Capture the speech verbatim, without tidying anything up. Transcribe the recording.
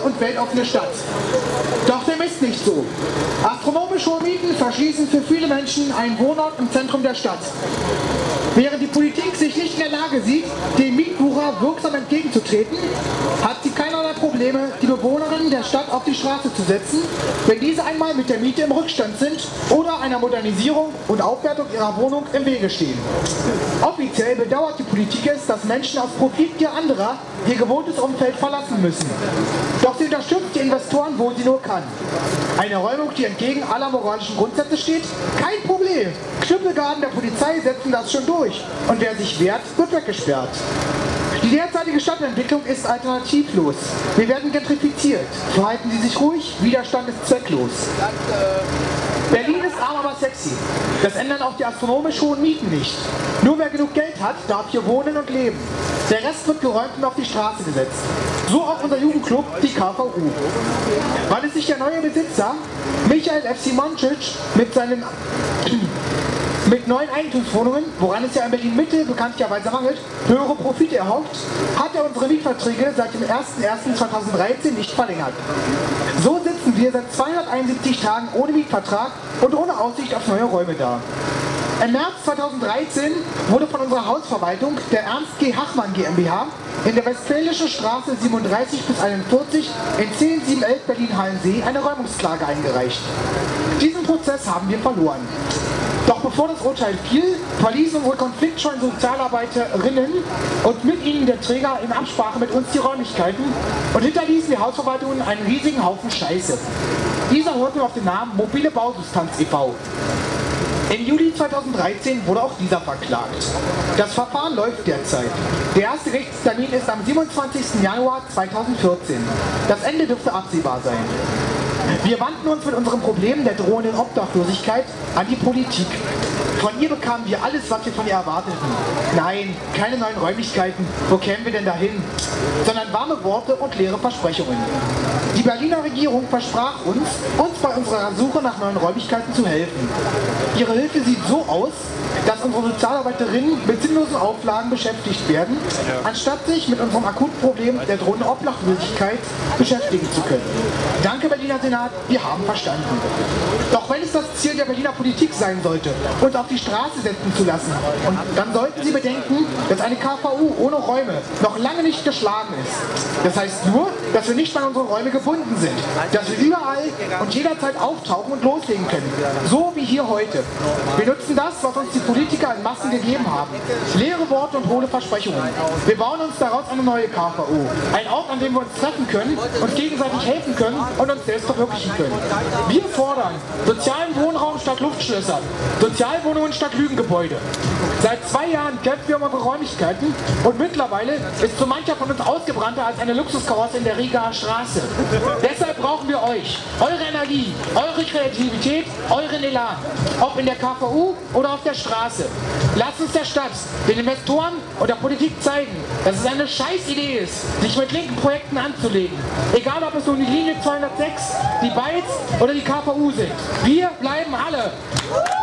und weltoffene Stadt. Doch dem ist nicht so. Astronomisch hohe Mieten verschließen für viele Menschen einen Wohnort im Zentrum der Stadt. Während die Politik sich nicht in der Lage sieht, dem Mietwucher wirksam entgegenzutreten, hat sie keinerlei Probleme, die Bewohnerinnen der Stadt auf die Straße zu setzen, wenn diese einmal mit der Miete im Rückstand sind oder einer Modernisierung und Aufwertung ihrer Wohnung im Wege stehen. Offiziell bedauert die Politik es, dass Menschen aus Profitgier anderer ihr gewohntes Umfeld verlassen müssen. Doch sie unterstützt die Investoren, wo sie nur kann. Eine Räumung, die entgegen aller moralischen Grundsätze steht? Kein Problem. Knüppelgarden der Polizei setzen das schon durch. Und wer sich wehrt, wird weggesperrt. Die derzeitige Stadtentwicklung ist alternativlos. Wir werden gentrifiziert. Verhalten Sie sich ruhig, Widerstand ist zwecklos. Berlin ist arm, aber sexy. Das ändern auch die astronomisch hohen Mieten nicht. Nur wer genug Geld hat, darf hier wohnen und leben. Der Rest wird geräumt und auf die Straße gesetzt. So auch unser Jugendclub, die K V U. Weil es sich der neue Besitzer, Michael F. Simoncic, mit seinen mit neuen Eigentumswohnungen, woran es ja in Berlin-Mitte bekanntlicherweise mangelt, höhere Profite erhofft, hat er unsere Mietverträge seit dem ersten ersten zweitausenddreizehn nicht verlängert. So sitzen wir seit zweihunderteinundsiebzig Tagen ohne Mietvertrag und ohne Aussicht auf neue Räume da. Im März zweitausenddreizehn wurde von unserer Hausverwaltung der Ernst G. Hachmann GmbH in der Westfälischen Straße siebenunddreißig bis einundvierzig in zehn sieben elf Berlin-Hallensee eine Räumungsklage eingereicht. Diesen Prozess haben wir verloren. Doch bevor das Urteil fiel, verließen unsere konfliktscheuen Sozialarbeiterinnen und mit ihnen der Träger in Absprache mit uns die Räumlichkeiten und hinterließen die Hausverwaltungen einen riesigen Haufen Scheiße. Dieser hörte auf den Namen Mobile Bausubstanz e V Im Juli zweitausenddreizehn wurde auch dieser verklagt. Das Verfahren läuft derzeit. Der erste Gerichtstermin ist am siebenundzwanzigsten Januar zweitausendvierzehn. Das Ende dürfte absehbar sein. Wir wandten uns mit unserem Problem der drohenden Obdachlosigkeit an die Politik. Von ihr bekamen wir alles, was wir von ihr erwarteten. Nein, keine neuen Räumlichkeiten, wo kämen wir denn dahin? Sondern warme Worte und leere Versprechungen. Die Berliner Regierung versprach uns, uns bei unserer Suche nach neuen Räumlichkeiten zu helfen. Ihre Hilfe sieht so aus, dass unsere Sozialarbeiterinnen mit sinnlosen Auflagen beschäftigt werden, anstatt sich mit unserem akuten Problem der drohenden Obdachlosigkeit beschäftigen zu können. Danke, Berliner Senat, wir haben verstanden. Doch wenn es das Ziel der Berliner Politik sein sollte, uns auf die Straße setzen zu lassen, und dann sollten Sie bedenken, dass eine K V U ohne Räume noch lange nicht geschlagen ist. Das heißt nur, dass wir nicht an unsere Räume gebunden sind, dass wir überall und jederzeit auftauchen und loslegen können. So wie hier heute. Wir nutzen das, was uns die Politiker in Massen gegeben haben. Leere Worte und hohle Versprechungen. Wir bauen uns daraus eine neue K V U. Ein Ort, an dem wir uns treffen können, uns gegenseitig helfen können und uns selbst verwirklichen können. Wir fordern sozialen Wohnraum statt Luftschlösser, Sozialwohnungen statt Lügengebäude. Seit zwei Jahren kämpfen wir um unsere Räumlichkeiten und mittlerweile ist so mancher von uns ausgebrannter als eine Luxuskarosse in der Rigaer Straße. Deshalb brauchen wir euch, eure Energie, eure Kreativität, euren Elan. Ob in der K V U oder auf der Straße. Lasst uns der Stadt, den Investoren und der Politik zeigen, dass es eine Scheißidee ist, sich mit linken Projekten anzulegen. Egal ob es nun die Linie zweihundertsechs, die Beiz oder die K V U sind. Wir bleiben alle.